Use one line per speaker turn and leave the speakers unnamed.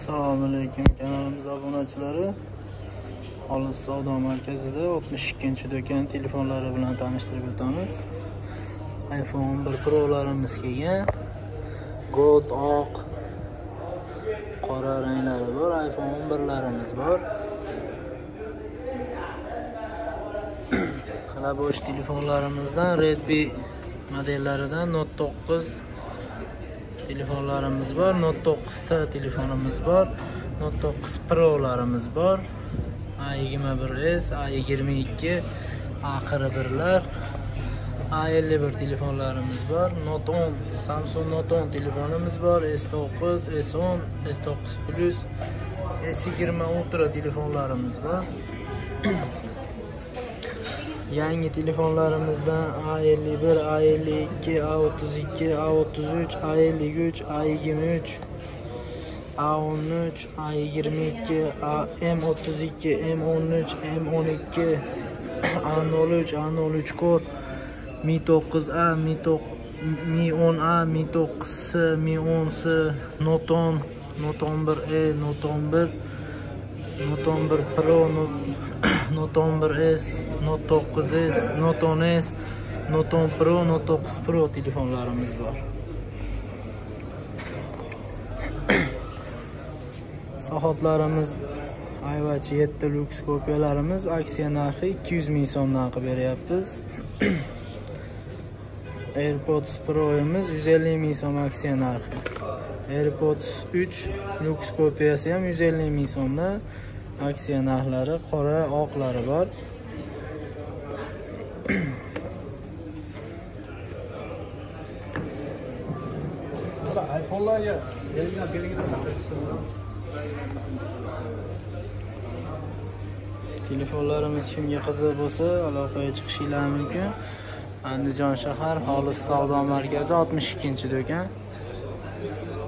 Assalomu alaykum kanalimiz obunachilari. Xolis savdo markazida 62-do'kon telefonlari bilan tanishtirib o'tamiz. iPhone 11 Pro larimiz kelgan. Gold, oq, qora ranglari bor. iPhone 11 larimiz bor. Bosh telefonlarimizdan Redmi modellaridan Note 9 telefonlarimiz bor. Note 9 ta telefonimiz bor. Note 9 Pro larimiz bor. A21s, A22, A41lar, A51 telefonlarimiz bor. Note 10, Samsung Note 10 telefonimiz bor. S9, S10, S9 Plus, S20 Ultra telefonlarimiz bor. Yangi telefonlarimizdan A51, A52, A32, A33, A53, A23, A13, A22, M32, M13, M12, A03, A03 Core, Mi 9A, Mi 10A, Mi 9S, Mi 10S, Note 10, Note 11E, Note 11, Note 11 Pro, Note 11s, Note 9s, Note 10s, Note 10 Pro, Note 9 Pro telefonlarimiz bor. Soatlarimiz iWatch 7 Lux kopiyalarimiz aksiya narxi 200 ming so'mdan qilib beryapmiz. AirPods Pro'miz 150 ming so'm aksiya narxi. AirPods 3 Lux kopiyasi ham 150 ming so'mdan. Aksiya narxlari qora, oqlari bor. Telefonlarimiz kimga qiziq bo'lsa, aloqaga chiqishingiz mumkin. Andijon shahar Xolis savdo markazi 62-do'kon.